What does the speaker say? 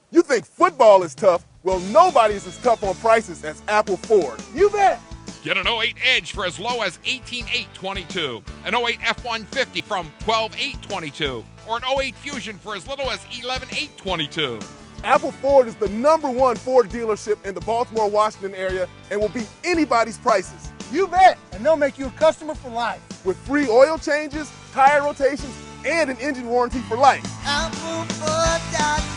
You think football is tough? Well, nobody is as tough on prices as Apple Ford. You bet. Get an '08 Edge for as low as $18,822, an '08 F-150 from $12,822, or an '08 Fusion for as little as $11,822. Apple Ford is the #1 Ford dealership in the Baltimore, Washington area and will beat anybody's prices. You bet, and they'll make you a customer for life. With free oil changes, tire rotations, and an engine warranty for life. AppleFord.com